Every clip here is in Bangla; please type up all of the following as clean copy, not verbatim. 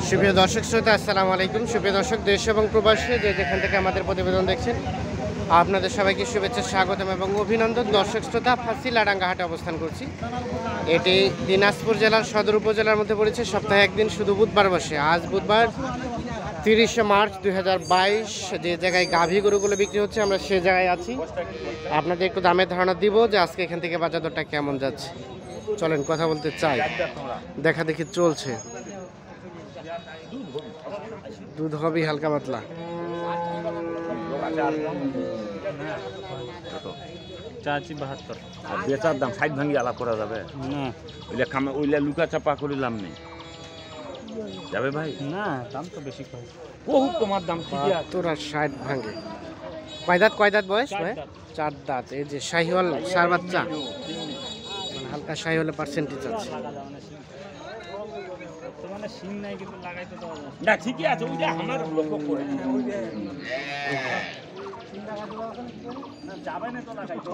সুপ্রিয় দর্শক শ্রোতা আসসালামু আলাইকুম। সুপ্রিয় দর্শক, দেশ এবং প্রবাসী যে যেখান থেকে আমাদের প্রতিবেদন দেখছেন, আপনাদের সবাইকে শুভেচ্ছা, স্বাগতম এবং অভিনন্দন। দর্শক শ্রোতা, ফাঁসিলাডাঙ্গা হাটে অবস্থান করছি। এটি দিনাজপুর জেলার সদর উপজেলার মধ্যে পড়েছে। সপ্তাহে একদিন শুধু বুধবার বসে। আজ বুধবার 30শে মার্চ 2022। যে জায়গায় গাভী গরুগুলো বিক্রি হচ্ছে, আমরা সে জায়গায় আছি। আপনাদের একটু দামের ধারণা দিব যে আজকে এখান থেকে বাজার দরটা কেমন যাচ্ছে। চলেন কথা বলতে চাই। দেখা দেখি চলছে, দুধ হবে হালকা পাতলা। চাচি 72 আর বেচার দাম 60 ভাঙি আলাপ করা যাবে না ওইলা খামে ওইলা লুকা চাপা করিলাম নেই যাবে ভাই না, দাম তো বেশি কয়। বহুত তোমার দাম ঠিকই আছে 72 আর 60 ভাঙে। কয় দাঁত বয়স ভাই? 4 দাঁত। এই যে শাহিওয়াল সার বাচ্চা, মানে হালকা শাহিওয়ালের পার্সেন্টেজ আছে। মানে সিং নাই কিন্তু লাগাইতে দেওয়া যায় না ঠিকই আছে ওইটা আমার লক্ষ্য করে যাবে না তো লাগাইতে।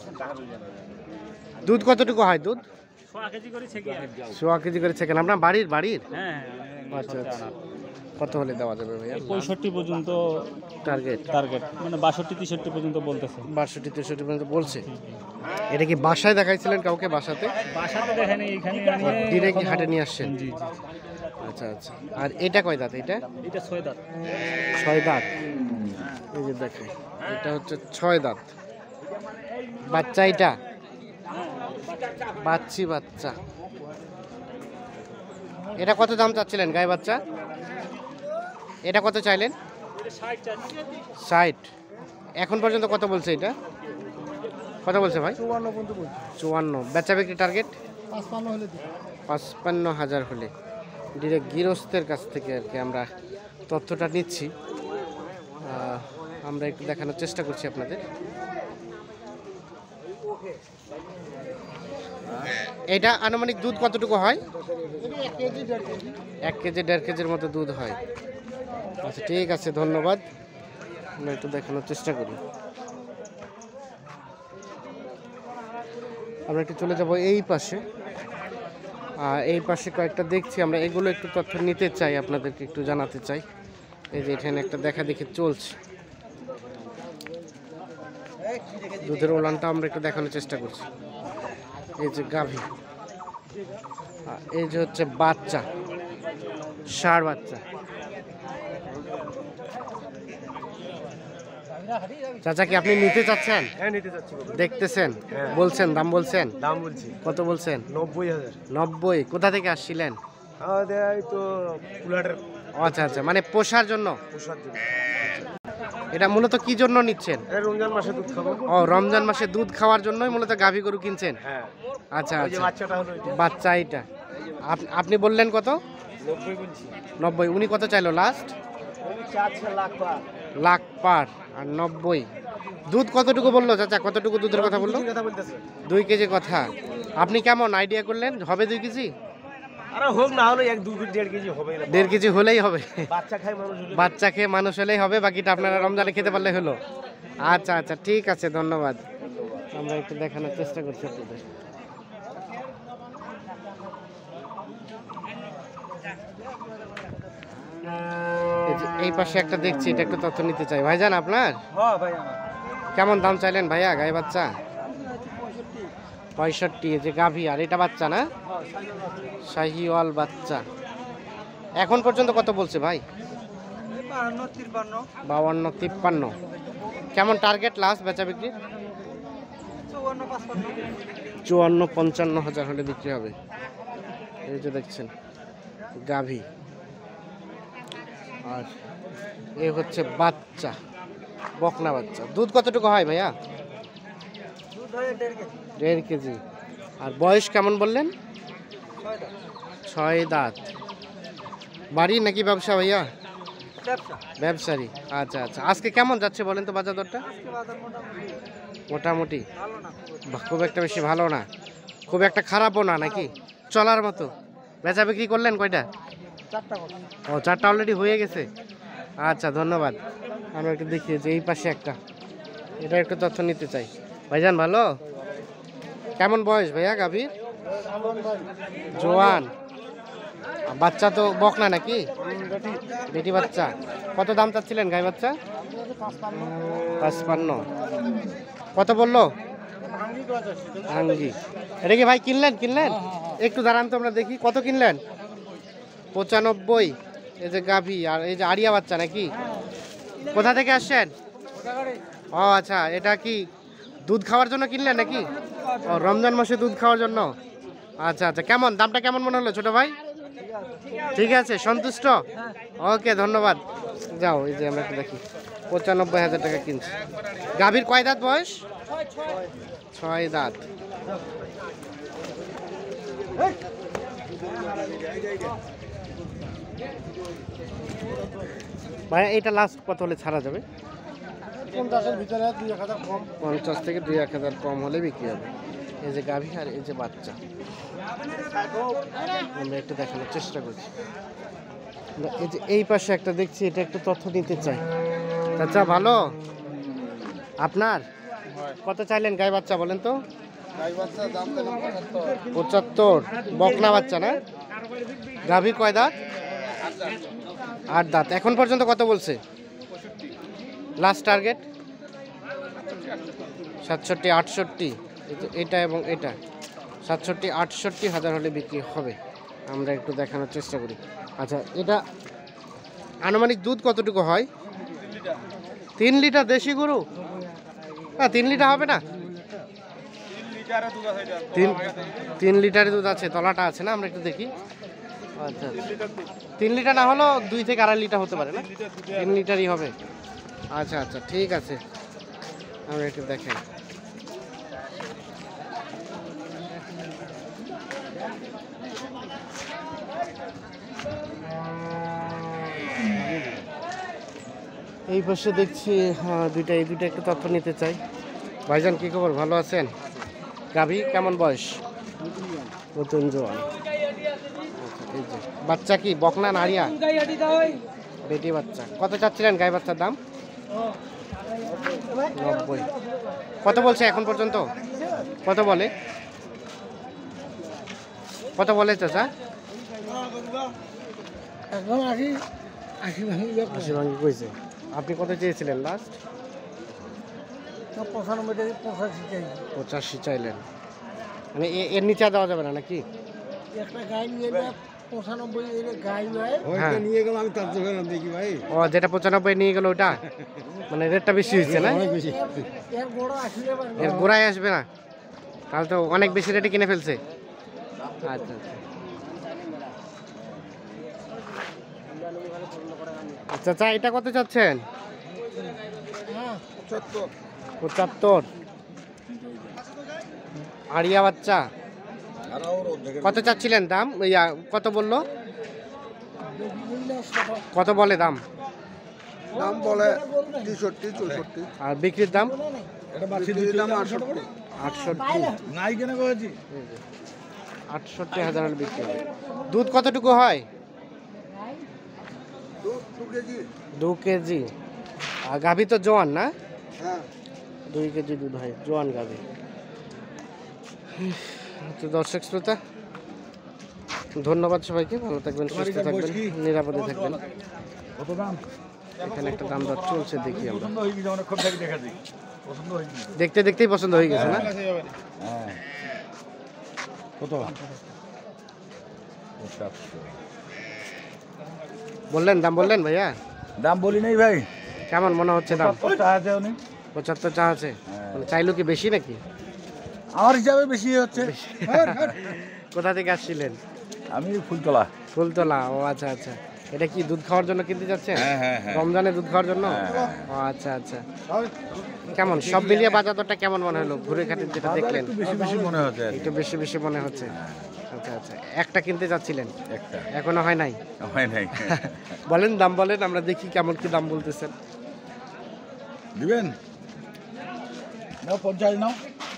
দুধ কতটুকু হয়? দুধ 100 কেজি করে ছেকে 100 কেজি করে ছেকেন আপনার বাড়ির? হ্যাঁ আচ্ছা আচ্ছা। কত হলে দেওয়া যাবে ভাইয়া? 65 পর্যন্ত টার্গেট মানে 62 63 পর্যন্ত বলতেছে। 62 63 পর্যন্ত বলছে। এটা কি বাসায় দেখাইছিলেন কাউকে? বাসাতে দেখানি এখানে ডিরেক্ট হাটে নিয়ে আসছেন? জি জি। আচ্ছা আচ্ছা। আর এটা কয় দাঁত? এটা 6 দাঁত। 6 দাঁত। এই যে দেখে, এটা হচ্ছে 6 দাঁত। বাচ্চা এটা বাচ্চা। এটা কত দাম চাচ্ছিলেন গায়ে বাচ্চা? এটা কত চাইলেন? 60। এখন পর্যন্ত কত বলছে? এটা কত বলছে ভাই? 54। বেচা বিক্রি টার্গেট 55,000 হলে। ডিরেক্ট গৃহস্থের কাছ থেকে আর কি আমরা তথ্যটা নিচ্ছি। আমরা একটু দেখানোর চেষ্টা করছি আপনাদের। এটা আনুমানিক দুধ কতটুকু হয়? 1 কেজি 1.5 কেজির মতো দুধ হয়। আচ্ছা ঠিক আছে, ধন্যবাদ। আমরা একটু দেখানোর চেষ্টা করি। আমরা একটু চলে যাব এই পাশে। এই পাশে কয়েকটা দেখছি আমরা, এগুলো একটু তথ্য নিতে চাই, আপনাদেরকে একটু জানাতে চাই। এই যে এখানে একটা দেখা দেখি চলছে, দুধের ওলানটা আমরা একটু দেখানোর চেষ্টা করছি। এই যে গাভী, এই যে হচ্ছে বাচ্চা, ষাঁড় বাচ্চা। চাচা কি আপনি নিতে চাচ্ছেন? হ্যাঁ নিতে চাচ্ছি। দেখতেছেন? হ্যাঁ। বলছেন দাম বলছেন? দাম বলছি কত বলছেন? 90,000। 90। কোথা থেকে আসছিলেন? আমাদের এই তো কুলাটের আচ্ছা আচ্ছা, মানে পোষার জন্য। পোষার জন্য। এটা মূলত কি জন্য নিচ্ছেন? এই রমজান মাসে দুধ খাবো। ও, রমজান মাসে দুধ খাওয়ার জন্যই মূলত গাভী গরু কিনছেন? হ্যাঁ। আচ্ছা ওই যে আচ্ছা। বাচ্চাটা হলো এটা। বাচ্চা এটা আপনি বললেন কত? 90 বলছি। 90। উনি কত চাইলো লাস্ট? উনি চাচ্ছে লাখ পার। লাখ পার। আর 90। দুধ কতটুকু বললো চাচা? কতটুকু দুধের কথা বললো? কথা বলতেছে। 2 কেজি কথা। আপনি কেমন আইডিয়া করলেন হবে 2 কেজি? আরে হোক না হলো 1-2-1.5 কেজি হবে না। 1.5 কেজি হলেই হবে। বাচ্চা খায় মানুষ হলে। বাচ্চা খেয়ে মানুষ হলেই হবে, বাকিটা আপনারা রমজানে খেতে পারলে হলো। আচ্ছা আচ্ছা ঠিক আছে, ধন্যবাদ। আমরা একটু দেখানোর চেষ্টা করছি আপনাদের। এই পাশে একটা দেখছি, এটা একটু তথ্য নিতে চাই। ভাইজান আপনার হ্যাঁ ভাই আমার। কেমন দাম চাইলেন ভাইয়া গায়ে বাচ্চা? 65। এই যে গাভী, আর এটা বাচ্চা না? শাহিওয়াল বাচ্চা। এখন পর্যন্ত কত বলছে ভাই? 52-53। কেমন টার্গেট লাস্ট বেচা বিক্রি? 54-55 হাজার হলে বিক্রি হবে। এই যে দেখছেন গাভী, আর এই হচ্ছে বাচ্চা, বকনা বাচ্চা। দুধ কতটুকু হয় ভাইয়া? 1.5 কেজি। আর বয়স কেমন বললেন? 6 দাঁত। বাড়ি নাকি ব্যবসা ভাইয়া? ব্যবসায়ী। আচ্ছা আচ্ছা। আজকে কেমন যাচ্ছে বলেন তো বাজার দরটা? মোটামুটি। খুব একটা বেশি ভালো না, খুব একটা খারাপও না, নাকি চলার মতো। বেচা বিক্রি করলেন কয়টা? 4টা। ও, 4টা অলরেডি হয়ে গেছে। আচ্ছা ধন্যবাদ। আমরা একটু দেখি যে এই পাশে একটা, এটা একটু তথ্য নিতে চাই। ভাইজান ভালো? কেমন বয়স ভাইয়া গাভীর? জোয়ান। বাচ্চা তো বকনা নাকি? বেটি বাচ্চা। কত দাম চাচ্ছিলেন গাই বাচ্চা? 55। কত বললো? আঙ্গি। এটা কি ভাই কিনলেন? একটু দাঁড়ান তো আমরা দেখি কত কিনলেন। 95। এই যে গাভী আর এই যে আড়িয়া বাচ্চা নাকি? কোথা থেকে আসছেন? ও আচ্ছা, এটা কি দুধ খাওয়ার জন্য কিনলেন নাকি? ও রমজান মাসে দুধ খাওয়ার জন্য। আচ্ছা আচ্ছা, কেমন দামটা কেমন মনে হলো ছোট ভাই? ঠিক আছে, সন্তুষ্ট? ওকে, ধন্যবাদ। যাও, এই যে আমরা একটু দেখি 95,000 টাকা কিনছি। গাভীর কয় দাঁত বয়স? 6 দাঁত। ভাই এটা লাস্ট কত হলে ছাড়া যাবে? 50-এর ভিতরে 2-1000 কম। 50 থেকে 2-1000 কম হলে বিক্রি হবে। এই যে গাভী আর এই যে বাচ্চা, আমরা একটু দেখানোর চেষ্টা করছি। এই যে এই পাশে একটা দেখছি, এটা একটু তথ্য নিতে চাই। চাচা ভালো? আপনার কত চাইলেন গাই বাচ্চা বলেন তো? 75। বকনা বাচ্চা না? গাভী কয় দাঁত? 8 দাঁত। এখন পর্যন্ত কত বলছে? Last target 67-68। এটা এবং এটা 67-68 হাজার হলে বিক্রি হবে। আমরা একটু দেখানোর চেষ্টা করি। আচ্ছা, এটা আনুমানিক দুধ কতটুকু হয়? 3 লিটার দেশি গরু? না, 3 লিটার হবে না। 3 লিটারের দুধ আছে, তলাটা আছে না? আমরা একটু দেখি। আচ্ছা, 3 লিটার না হলেও 2 থেকে 2.5 লিটার হতে পারে না? 3 লিটারই হবে। আচ্ছা আচ্ছা, ঠিক আছে, আমরা একটু দেখাই। এই পাশে দেখছি এই দুইটা একটু তথ্য নিতে চাই। ভাইজান কি খবর, ভালো আছেন? গাভী কেমন বয়স? নতুন জোয়ান। এই যে বাচ্চা কি বকনা নাড়িয়া? বেটি বাচ্চা। কত চাচ্ছিলেন গাই বাচ্চার দাম? 90। কত বলছে এখন পর্যন্ত? কত বলে চাচা? 80 ভাঙি কইছে। আপনি কত চেয়েছিলেন লাস্ট? 85 চাইলেন। মানে এর নিচে দেওয়া যাবে না নাকি? একটা গাই নিয়ে না 95 এর গাই নয়, হ্যাঁ। ওইটা নিয়ে গেল আমি তার দোকানে দেখি ভাই। ও, যেটা 95 নিয়ে গেল ওটা, মানে রেটটা বেশি হয়েছে না? অনেক বেশি। এর বড় আসলে এর গোড়ায় আসবে না, তাহলে তো অনেক বেশি রেটে কিনে ফেলছে। আচ্ছা আচ্ছা আচ্ছা, এটা কত চাচ্ছেন? 75। আড়িয়া বাচ্চা। কত চাচ্ছিলেন দাম? কত বললো? কত বলে দাম? দাম বলে 63-64। আর বিক্রির দাম? এটা বাচ্চাদের দাম 68। 68। নাই কেন কইছি? 68,000 হলে বিক্রি হবে। দুধ কতটুকু হয়? 2 কেজি। আর গাভী তো জোয়ান না? হ্যাঁ। 2 কেজি দুধ হয়, জোয়ান গাভী। তো দর্শক শ্রোতা, ধন্যবাদ সবাইকে। ভালো থাকবেন, সুস্থ থাকবেন, নিরাপদে থাকবেন। কত দাম? এখানে একটা দাম দর চলছে, দেখি আমরা। পছন্দ হয়ে গেছে, অনেক খুব দেখে দেখাচ্ছি। পছন্দ হয়ে গেছে। দেখতে দেখতেই পছন্দ হয়ে গেছে না? হ্যাঁ। কত? দাম বললেন ভাইয়া? দাম বলি নাই ভাই। কেমন মনে হচ্ছে দাম? 75 চা আছে। মানে চাইলো কি বেশি নাকি? আমার হিসাবে বেশি হচ্ছে। কোথা থেকে আসছিলেন? আমি ফুলতলা। ফুলতলা। ও আচ্ছা আচ্ছা, এটা কি দুধ খাওয়ার জন্য কিনতে যাচ্ছেন? রমজানে দুধ খাওয়ার জন্য? ও আচ্ছা আচ্ছা। কেমন সব মিলিয়ে বাজার দরটা কেমন মনে হলো ঘুরে খাটে যেটা দেখলেন? বেশি বেশি মনে হচ্ছে। একটু বেশি মনে হচ্ছে। আচ্ছা আচ্ছা, একটা কিনতে যাচ্ছিলেন? একটা এখনো হয় নাই? হয় নাই। বলেন, দাম বলেন, আমরা দেখি কেমন কি দাম বলতেছেন। দিবেন নাও 50 নাও।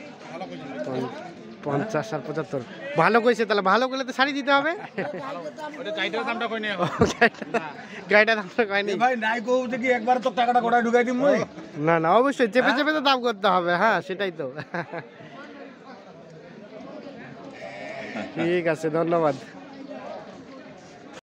50 আর 75 ভালো কইছে। তাহলে ভালো করলে তো শাড়ি দিতে হবে। গাইটার দামটা কই নি গাইটার দামটা কই নি ভাই, নাই কও কি একবার তো টাকাটা গোটায় ঢুকাই দিম মই। না অবশ্যই চেপে চেপে তো দাম করতে হবে। হ্যাঁ, সেটাই তো। ঠিক আছে, ধন্যবাদ।